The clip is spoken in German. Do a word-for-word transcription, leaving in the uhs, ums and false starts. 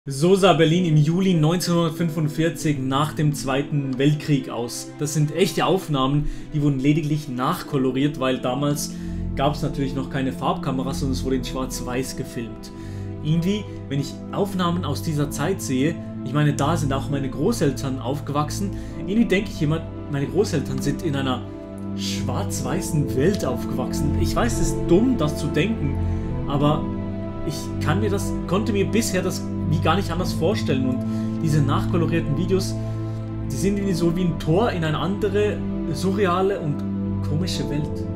So sah Berlin im Juli neunzehnhundertfünfundvierzig nach dem Zweiten Weltkrieg aus. Das sind echte Aufnahmen, die wurden lediglich nachkoloriert, weil damals gab es natürlich noch keine Farbkameras und es wurde in Schwarz-Weiß gefilmt. Irgendwie, wenn ich Aufnahmen aus dieser Zeit sehe, ich meine, da sind auch meine Großeltern aufgewachsen, irgendwie denke ich immer, meine Großeltern sind in einer schwarz-weißen Welt aufgewachsen. Ich weiß, es ist dumm, das zu denken, aber ich kann mir das, konnte mir bisher das wie gar nicht anders vorstellen, und diese nachkolorierten Videos, die sind irgendwie so wie ein Tor in eine andere, surreale und komische Welt.